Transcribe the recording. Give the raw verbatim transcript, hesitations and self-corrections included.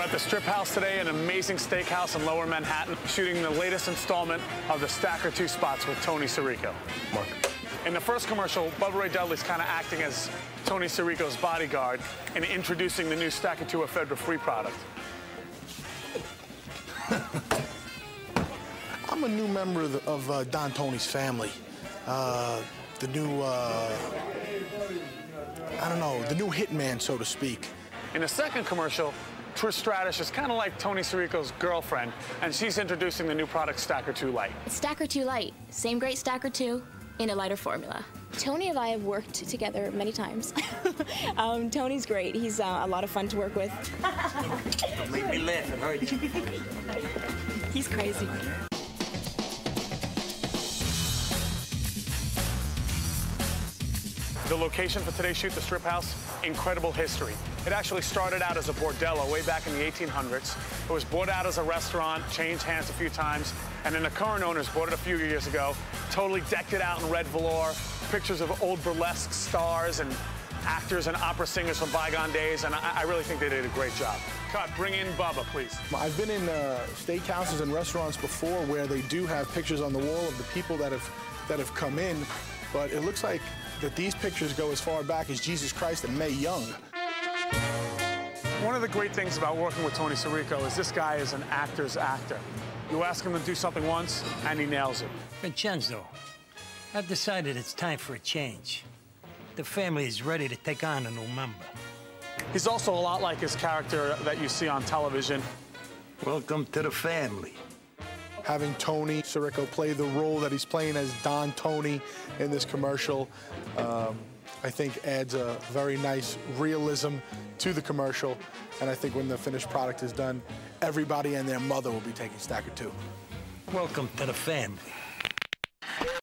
at the Strip House today, an amazing steakhouse in Lower Manhattan, shooting the latest installment of the Stacker two spots with Tony Sirico. Mark. In the first commercial, Bubba Ray Dudley's kind of acting as Tony Sirico's bodyguard and introducing the new Stacker two Ephedra Free product. I'm a new member of, the, of uh, Don Tony's family. Uh, the new, uh, I don't know, the new hitman, so to speak. In the second commercial, Trish Stratus is kind of like Tony Sirico's girlfriend, and she's introducing the new product Stacker two Light. Stacker two Light, same great Stacker two in a lighter formula. Tony and I have worked together many times. um, Tony's great. He's uh, a lot of fun to work with. Don't make me laugh, it hurts. He's crazy. The location for today's shoot, the Strip House, incredible history. It actually started out as a bordello way back in the eighteen hundreds. It was bought out as a restaurant, changed hands a few times, and then the current owners bought it a few years ago, totally decked it out in red velour, pictures of old burlesque stars and actors and opera singers from bygone days, and I, I really think they did a great job. Cut, bring in Bubba, please. I've been in uh, steakhouses and restaurants before where they do have pictures on the wall of the people that have, that have come in, but it looks like that these pictures go as far back as Jesus Christ and Mae Young. One of the great things about working with Tony Sirico is this guy is an actor's actor. You ask him to do something once, and he nails it. Vincenzo, I've decided it's time for a change. The family is ready to take on a new member. He's also a lot like his character that you see on television. Welcome to the family. Having Tony Sirico play the role that he's playing as Don Tony in this commercial, um, I think adds a very nice realism to the commercial. And I think when the finished product is done, everybody and their mother will be taking Stacker two. Welcome to the family.